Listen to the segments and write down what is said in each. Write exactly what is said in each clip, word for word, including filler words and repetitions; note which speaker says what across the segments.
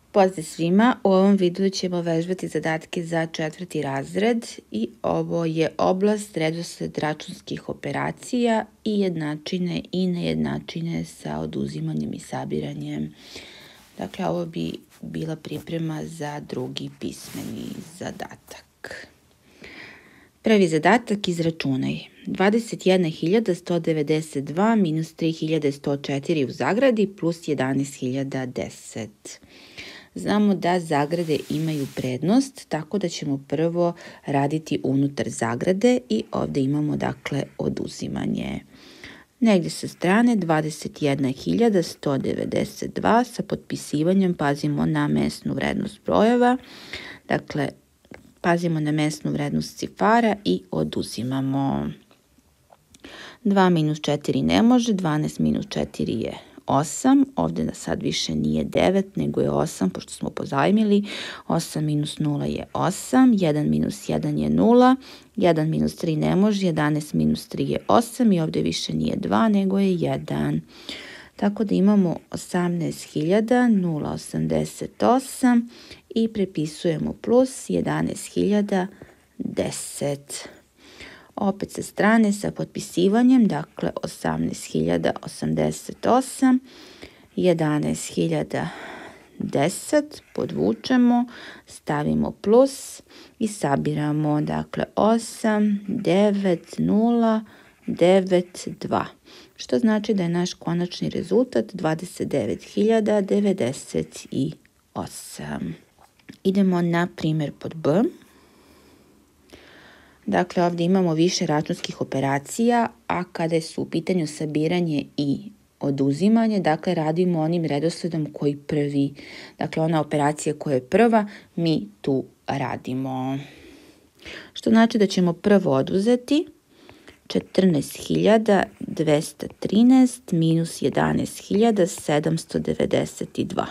Speaker 1: Pozdrav svima, u ovom videu ćemo vežbati zadatke za četvrti razred i ovo je oblast redosled računskih operacija i jednačine i nejednačine sa oduzimanjem i sabiranjem. Dakle, ovo bi bila priprema za drugi pismeni zadatak. Prvi zadatak: izračunaj dvadeset jedna hiljada sto devedeset dva minus tri hiljade sto četiri u zagradi plus jedanaest hiljada deset. Znamo da zagrade imaju prednost, tako da ćemo prvo raditi unutar zagrade i ovdje imamo dakle oduzimanje. Negdje sa strane dvadeset jedna hiljada sto devedeset dva sa potpisivanjem pazimo na mesnu vrednost brojeva, dakle pazimo na mesnu vrednost cifara i oduzimamo. dva minus četiri ne može, dvanaest minus četiri je osam, ovdje da sad više nije devet nego je osam pošto smo pozajmili, osam minus nula je osam, jedan minus jedan je nula, jedan minus tri ne može, jedanaest minus tri je osam i ovdje više nije dva nego je jedan. Tako da imamo osamnaest hiljada osamdeset osam i prepisujemo plus jedanaest hiljada deset. Opet sa strane sa potpisivanjem, dakle osamnaest hiljada osamdeset osam, jedanaest hiljada deset, podvučemo, stavimo plus i sabiramo, dakle osam, devet, nula, devet, dva. Što znači da je naš konačni rezultat dvadeset devet hiljada devedeset osam. Idemo na primjer pod B. Dakle, ovdje imamo više računskih operacija, a kada su u pitanju sabiranje i oduzimanje, dakle radimo onim redosledom koji prvi, dakle ona operacija koja je prva, mi tu radimo. Što znači da ćemo prvo oduzeti četrnaest hiljada dvesta trinaest minus jedanaest hiljada sedamsto devedeset dva.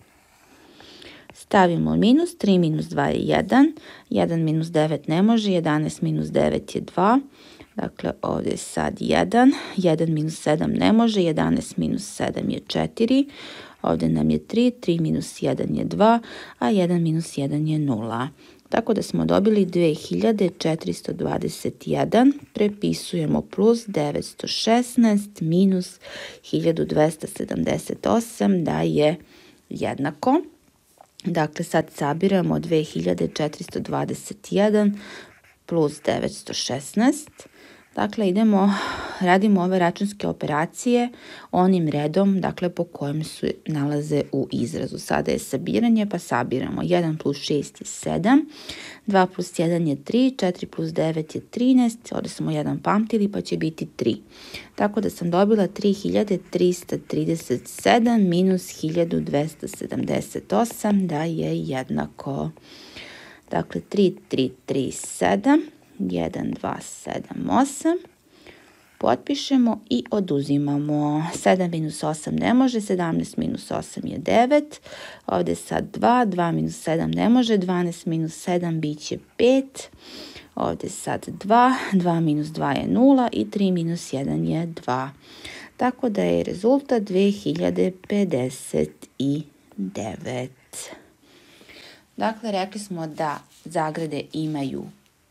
Speaker 1: Stavimo minus, tri minus dva je jedan, jedan minus devet ne može, jedanaest minus devet je dva, dakle ovdje je sad jedan, jedan minus sedam ne može, jedanaest minus sedam je četiri, ovdje nam je tri, tri minus jedan je dva, a jedan minus jedan je nula. Tako da smo dobili dve hiljade četiristo dvadeset jedan, prepisujemo plus devetsto šesnaest minus hiljadu dvesta sedamdeset osam da je jednako. Dakle, sad sabiramo dve hiljade četiristo dvadeset jedan plus devetsto šesnaest. Dakle, idemo, radimo ove računske operacije onim redom, dakle, po kojem se nalaze u izrazu. Sada je sabiranje, pa sabiramo jedan plus šest je sedam, dva plus jedan je tri, četiri plus devet je trinaest, ovdje smo jedan pamtili pa će biti tri. Tako da sam dobila tri hiljade trista trideset sedam minus hiljadu dvesta sedamdeset osam da je jednako. Dakle, tri, tri, tri, sedam. jedan, dva, sedam, osam, potpišemo i oduzimamo. sedam minus osam ne može, sedamnaest minus osam je devet, ovdje sad dva, dva minus sedam ne može, dvanaest minus sedam bit će pet, ovdje sad dva, dva minus dva je nula i tri minus jedan je dva. Tako da je rezultat dve hiljade pedeset devet. Dakle, rekli smo da zagrade imaju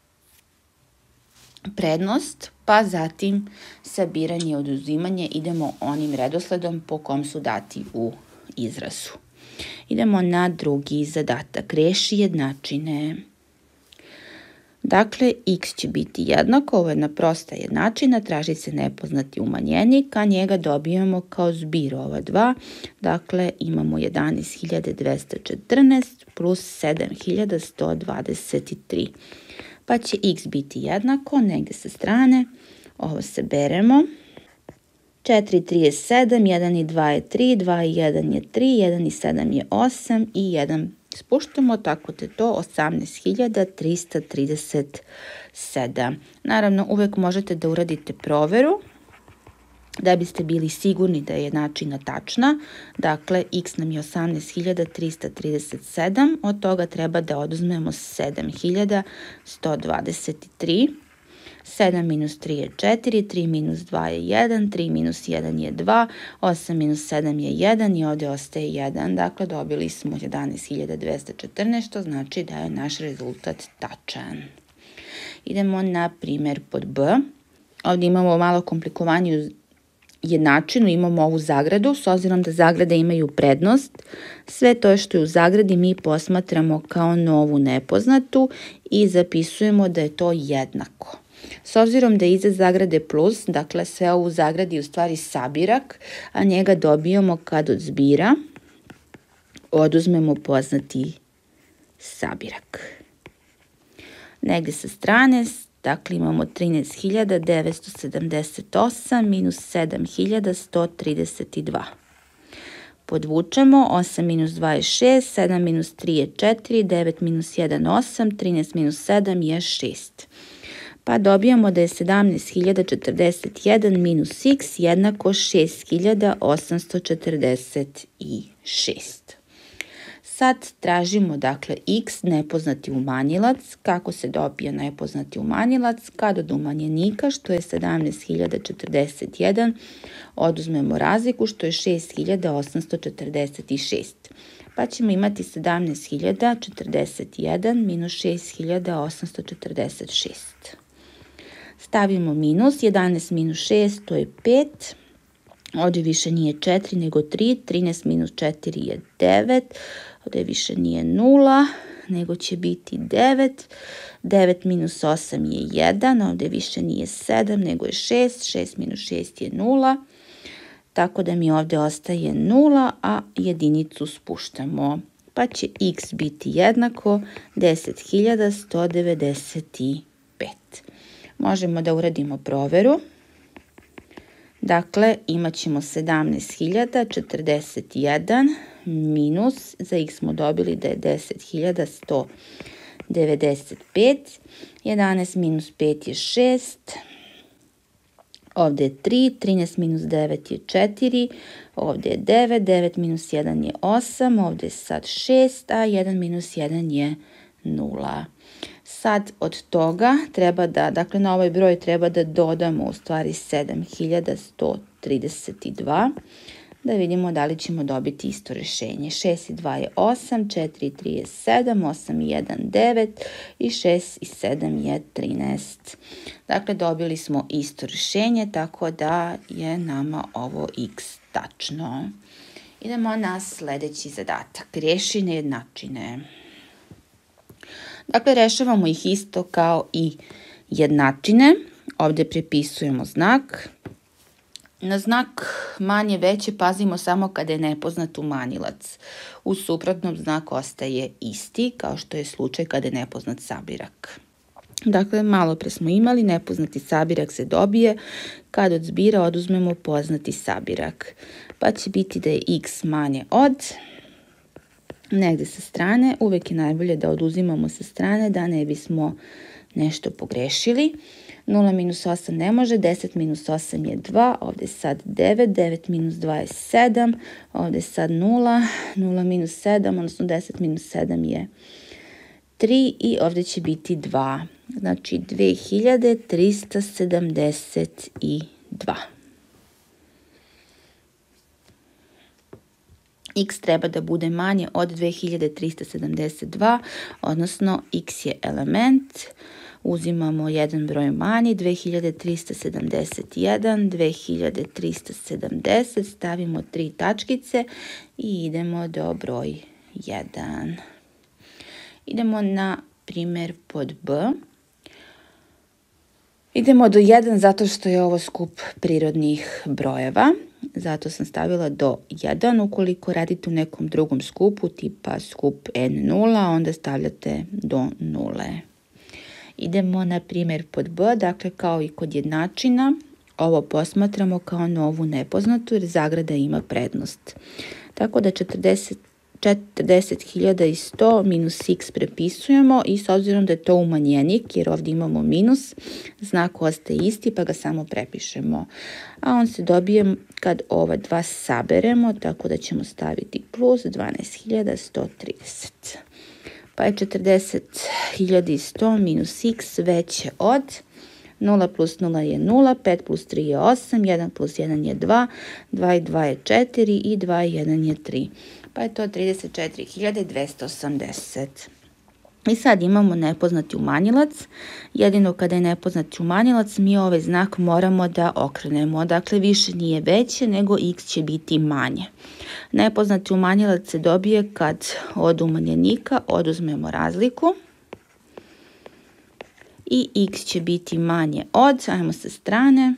Speaker 1: prednost, pa zatim sabiranje i oduzimanje idemo onim redosledom po kom su dati u izrazu. Idemo na drugi zadatak. Reši jednačine. Dakle, x će biti jednako, ovo je jedna prosta jednačina, traži se nepoznati umanjenik, a njega dobijamo kao zbir ova dva. Dakle, imamo jedanaest hiljada dvesta četrnaest plus sedam hiljada sto dvadeset tri. Pa će x biti jednako, negdje sa strane, ovo saberemo, četiri, tri je sedam, jedan i dva je tri, dva i jedan je tri, jedan i sedam je osam i jedan spuštamo, tako da je to osamnaest hiljada trista trideset sedam. Naravno, uvek možete da uradite proveru da biste bili sigurni da je jednačina tačna. Dakle, x nam je osamnaest hiljada trista trideset sedam, od toga treba da oduzmemo sedam hiljada sto dvadeset tri. sedam minus tri je četiri, tri minus dva je jedan, tri minus jedan je dva, osam minus sedam je jedan i ovdje ostaje jedan. Dakle, dobili smo jedanaest hiljada dvesta četrnaest, što znači da je naš rezultat tačan. Idemo na primjer pod B. Ovdje imamo malo komplikovaniju jednačinu, imamo ovu zagradu, s obzirom da zagrade imaju prednost. Sve to što je u zagradi mi posmatramo kao novu nepoznatu i zapisujemo da je to jednako. S obzirom da je iza zagrade plus, dakle sve ovo u zagradi je u stvari sabirak, a njega dobijamo kad od zbira oduzmemo poznati sabirak. Negdje sa strane, dakle imamo trinaest hiljada devetsto sedamdeset osam minus sedam hiljada sto trideset dva. Podvučemo, osam minus dva je šest, sedam minus tri je četiri, devet minus jedan osam, trinaest minus sedam je šest. Pa dobijamo da je sedamnaest hiljada četrdeset jedan minus x jednako šest hiljada osamsto četrdeset šest. Sad tražimo dakle x, nepoznati umanjilac. Kako se dobije nepoznati umanjilac? Kad od umanjenika, što je sedamnaest hiljada četrdeset jedan, oduzmemo razliku, što je šest hiljada osamsto četrdeset šest. Pa ćemo imati sedamnaest hiljada četrdeset jedan minus šest hiljada osamsto četrdeset šest. Stavimo minus, jedanaest minus šest, to je pet. Ovdje više nije četiri nego tri, trinaest minus četiri je devet. Ovdje više nije nula, nego će biti devet. devet minus osam je jedan, ovdje više nije sedam, nego je šest. šest minus šest je nula. Tako da mi ovdje ostaje nula, a jedinicu spuštamo. Pa će x biti jednako deset hiljada sto devedeset pet. Možemo da uradimo provjeru. Dakle, imat ćemo sedamnaest hiljada četrdeset jedan minus, za x smo dobili da je deset hiljada sto devedeset pet, jedanaest minus pet je šest, ovdje je tri, trinaest minus devet je četiri, ovdje je devet, devet minus jedan je osam, ovdje je sad šest, a jedan minus jedan je nula. Sad od toga treba da, dakle na ovaj broj treba da dodamo u stvari sedam hiljada sto trideset dva, da vidimo da li ćemo dobiti isto rješenje. šest i dva je osam, četiri i tri je sedam, osam i jedan devet i šest i sedam je trinaest. Dakle, dobili smo isto rješenje, tako da je nama ovo x tačno. Idemo na sljedeći zadatak. Riješi nejednačine. Dakle, rješavamo ih isto kao i jednačine. Ovdje prepisujemo znak. Na znak manje veće pazimo samo kada je nepoznat umanilac. U suprotnom znak ostaje isti, kao što je slučaj kada je nepoznat sabirak. Dakle, malo pre smo imali, nepoznati sabirak se dobije kad od zbira oduzmemo poznati sabirak. Pa će biti da je x manje od... negdje sa strane, uvijek je najbolje da oduzimamo sa strane da ne bismo nešto pogrešili. nula minus osam ne može, deset minus osam je dva, ovdje je sad devet, devet minus dva je sedam, ovdje je sad nula, nula minus sedam, odnosno deset minus sedam je tri i ovdje će biti dva. Znači dve hiljade trista sedamdeset dva. X treba da bude manje od dve hiljade trista sedamdeset dva, odnosno x je element. Uzimamo jedan broj manji, dve hiljade trista sedamdeset jedan, dve hiljade trista sedamdeset, stavimo tri tačkice i idemo do broj jedan. Idemo na primjer pod B. Idemo do jedan zato što je ovo skup prirodnih brojeva. Zato sam stavila do jedan. Ukoliko radite u nekom drugom skupu, tipa skup en nula, onda stavljate do nule. Idemo na primjer pod B, dakle kao i kod jednačina, ovo posmatramo kao novu nepoznatu jer zagrada ima prednost. Tako da četrdeset hiljada sto minus x prepisujemo i s obzirom da je to umanjenik, jer ovdje imamo minus, znak ostaje isti pa ga samo prepišemo. A on se dobije kad ova dva saberemo, tako da ćemo staviti plus dvanaest hiljada sto trideset. Pa je četrdeset hiljada sto minus x veće od nula plus nula je nula, pet plus tri je osam, jedan plus jedan je dva, dva i dva je četiri i dva i jedan je tri. Pa je to trideset četiri hiljade dvesta osamdeset. I sad imamo nepoznati umanjilac. Jedino kada je nepoznati umanjilac, mi ovaj znak moramo da okrenemo. Dakle, više nije veće, nego x će biti manje. Nepoznati umanjilac se dobije kad od umanjenika oduzmemo razliku. I x će biti manje od, ajmo sa strane,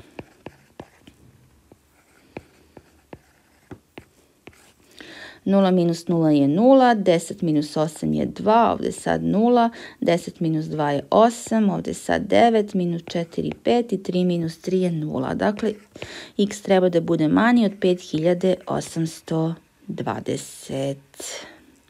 Speaker 1: nula minus nula je nula, deset minus osam je dva, ovdje sad nula, deset minus dva je osam, ovdje sad devet, minus četiri pet i tri minus tri je nula. Dakle, x treba da bude manji od pet hiljada osamsto dvadeset.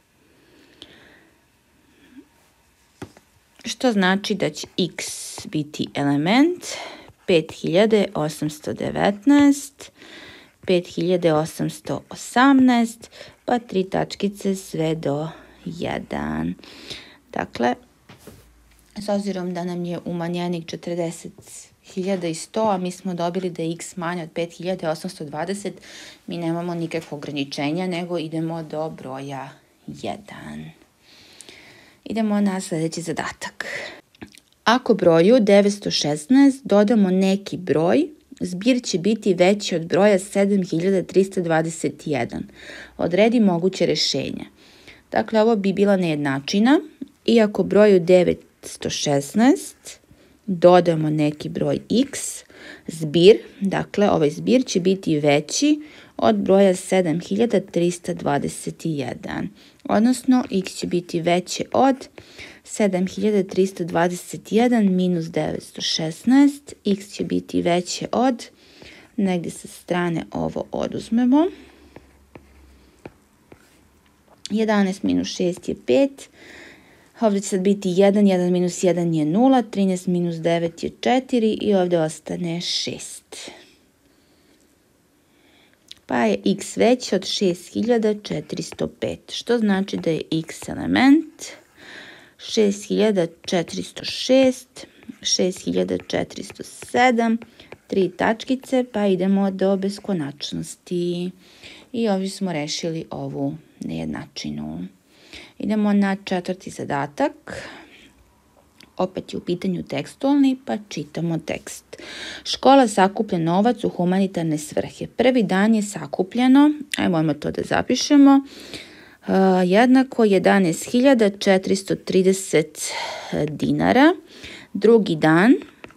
Speaker 1: Što znači da će x biti element pet hiljada osamsto devetnaest, pet hiljada osamsto osamnaest, pa tri tačkice sve do jedan. Dakle, s obzirom da nam je umanjenik četrdeset hiljada sto, a mi smo dobili da je x manje od pet hiljada osamsto dvadeset, mi nemamo nikakve ograničenja, nego idemo do broja jedan. Idemo na sljedeći zadatak. Ako broju devetsto šesnaest dodamo neki broj, zbir će biti veći od broja sedam hiljada trista dvadeset jedan. Odredi moguće rješenje. Dakle, ovo bi bila nejednačina. I ako broju devetsto šesnaest dodamo neki broj x, zbir, dakle, ovaj zbir će biti veći od broja sedam hiljada trista dvadeset jedan. Odnosno, x će biti veće od sedam hiljada trista dvadeset jedan minus devetsto šesnaest. X će biti veće od, negdje sa strane ovo oduzmemo. jedanaest minus šest je pet. Ovdje će sad biti jedan, jedan minus jedan je nula, trinaest minus devet je četiri i ovdje ostane šest. Pa je x veći od šest hiljada četiristo pet, što znači da je x element šest hiljada četiristo šest, šest hiljada četiristo sedam, tri tačkice, pa idemo do beskonačnosti. I ovdje smo rešili ovu nejednačinu. Idemo na četvrti zadatak. Opet je u pitanju tekstualni, pa čitamo tekst. Škola sakuplja novac u humanitarne svrhe. Prvi dan je sakupljeno, ajmo to da zapišemo, uh, jednako jedanaest hiljada četiristo trideset dinara. Drugi dan,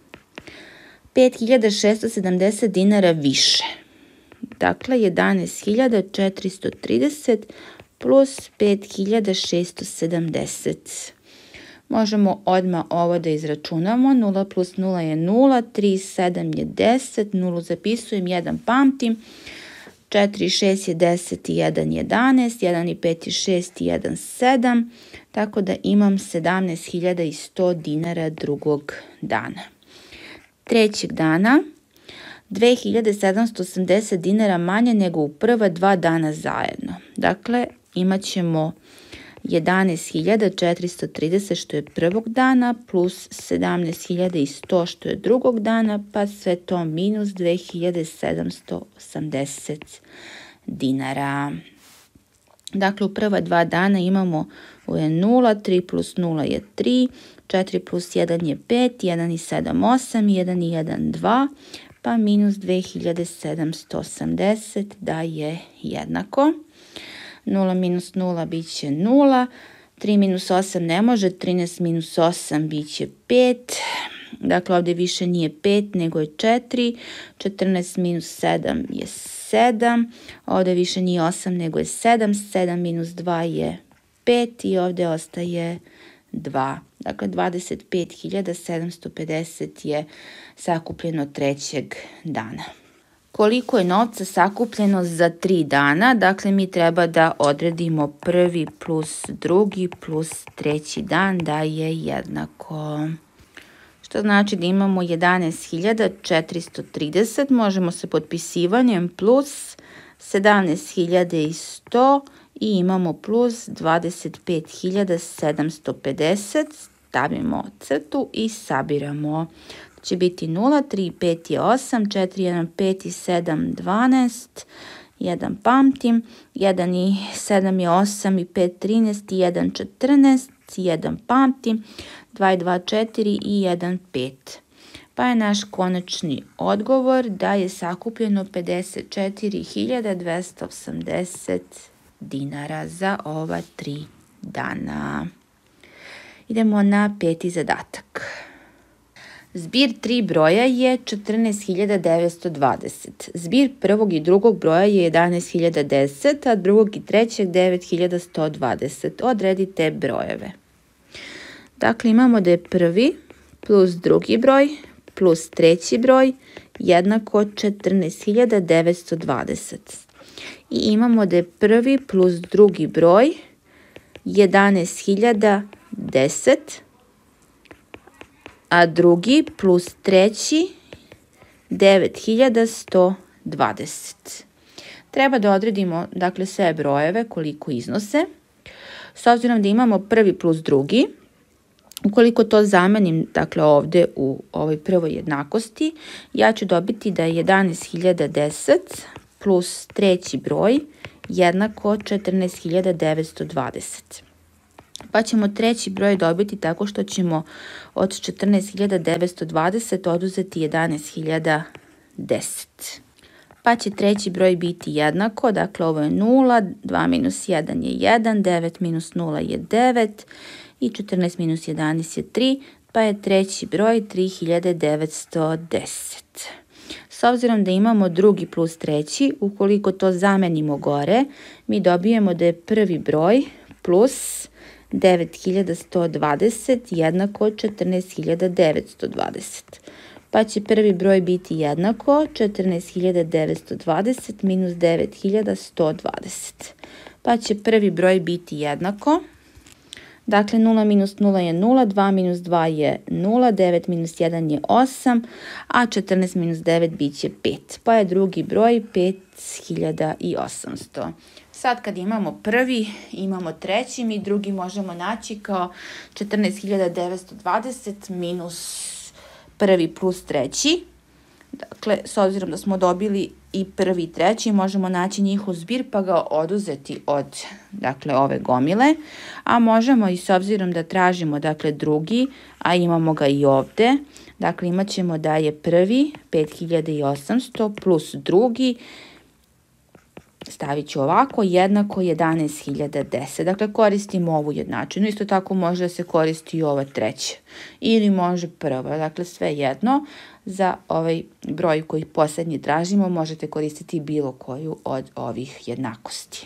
Speaker 1: pet hiljada šesto sedamdeset dinara više. Dakle, jedanaest hiljada četiristo trideset plus pet hiljada šesto sedamdeset. Možemo odmah ovo da izračunamo. nula plus nula je nula, tri i sedam je deset, nulu zapisujem, jedan pamtim, četiri i šest je deset i jedan jedanaest, jedan i pet je šest i jedan sedam, tako da imam sedamnaest hiljada sto dinara drugog dana. Trećeg dana, dve hiljade sedamsto osamdeset dinara manje nego u prva dva dana zajedno. Dakle, imat ćemo jedanaest hiljada četiristo trideset što je prvog dana plus sedamnaest hiljada sto što je drugog dana, pa sve to minus dve hiljade sedamsto osamdeset dinara. Dakle, u prva dva dana imamo je nula, tri plus nula je tri, četiri plus jedan je pet, jedan i sedam osam, jedan i jedan dva, pa minus dve hiljade sedamsto osamdeset da je jednako. nula minus nula bit će nula, tri minus osam ne može, trinaest minus osam bit će pet, dakle ovdje više nije pet nego je četiri, četrnaest minus sedam je sedam, ovdje više nije osam nego je sedam, sedam minus dva je pet i ovdje ostaje dva. Dakle, dvadeset pet hiljada sedamsto pedeset je sakupljeno trećeg dana. Koliko je novca sakupljeno za tri dana? Dakle, mi treba da odredimo prvi plus drugi plus treći dan da je jednako. Što znači da imamo jedanaest hiljada četiristo trideset, možemo sa potpisivanjem plus sedamnaest hiljada sto i imamo plus dvadeset pet hiljada sedamsto pedeset, stavimo crtu i sabiramo. će biti nula, tri i pet je osam, četiri, jedan, pet i sedam, dvanaest, jedan pamtim, jedan i sedam je osam i pet, trinaest i jedan, četrnaest, jedan pamtim, dva i dva, četiri i jedan, pet. Pa je naš konačni odgovor da je sakupljeno pedeset četiri hiljade dvesta osamdeset dinara za ova tri dana. Idemo na peti zadatak. Zbir tri broja je četrnaest hiljada devetsto dvadeset. Zbir prvog i drugog broja je jedanaest hiljada deset, a drugog i trećeg devet hiljada sto dvadeset. Odredite brojeve. Dakle, imamo da je prvi plus drugi broj plus treći broj jednako četrnaest hiljada devetsto dvadeset. I imamo da je prvi plus drugi broj jedanaest hiljada deset, a drugi plus treći devet hiljada sto dvadeset. Treba da odredimo, dakle, sve brojeve koliko iznose. S obzirom da imamo prvi plus drugi, ukoliko to zamenim, dakle, ovde u ovoj prvoj jednakosti, ja ću dobiti da je jedanaest hiljada deset plus treći broj jednako četrnaest hiljada devetsto dvadeset. Pa ćemo treći broj dobiti tako što ćemo od četrnaest hiljada devetsto dvadeset oduzeti jedanaest hiljada deset. Pa će treći broj biti jednako, dakle ovo je nula, dva minus jedan je jedan, devet minus nula je devet i četrnaest minus jedanaest je tri, pa je treći broj tri hiljade devetsto deset. S obzirom da imamo drugi plus treći, ukoliko to zamenimo gore, mi dobijemo da je prvi broj plus devet hiljada sto dvadeset jednako četrnaest hiljada devetsto dvadeset. Pa će prvi broj biti jednako četrnaest hiljada devetsto dvadeset minus devet hiljada sto dvadeset. Pa će prvi broj biti jednako, dakle nula minus nula je nula, dva minus dva je nula, devet minus jedan je osam, a četrnaest minus devet bit će pet. Pa je drugi broj pet hiljada osamsto. Sad kad imamo prvi, imamo treći, mi drugi možemo naći kao četrnaest hiljada devetsto dvadeset minus prvi plus treći. Dakle, s obzirom da smo dobili i prvi i treći, možemo naći njihov zbir pa ga oduzeti od, dakle, ove gomile. A možemo i s obzirom da tražimo, dakle, drugi, a imamo ga i ovde. Dakle, imat ćemo da je prvi pet hiljada osamsto plus drugi, stavit ću ovako, jednako jedanaest hiljada deset. Dakle, koristimo ovu jednačinu. Isto tako može da se koristi i ova treća. Ili može prva. Dakle, sve jedno. Za ovaj broj koji poslednji tražimo možete koristiti bilo koju od ovih jednakosti.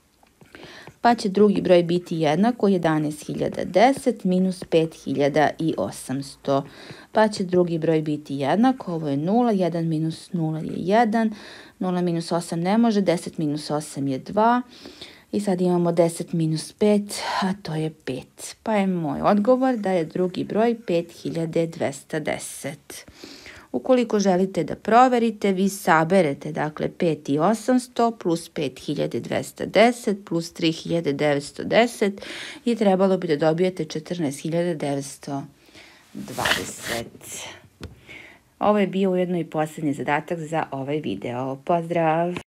Speaker 1: Pa će drugi broj biti jednako jedanaest hiljada deset minus pet hiljada osamsto. Pa će drugi broj biti jednako, ovo je nula, jedan minus nula je jedan, nula minus osam ne može, deset minus osam je dva. I sad imamo deset minus pet, a to je pet. Pa je moj odgovor da je drugi broj pet hiljada dvesta deset. Ukoliko želite da proverite, vi saberete, dakle, pet hiljada osamsto plus pet hiljada dvesta deset plus tri hiljade devetsto deset i trebalo bi da dobijete četrnaest hiljada devetsto dvadeset. Ovo je bio ujedno i poslednji zadatak za ovaj video. Pozdrav!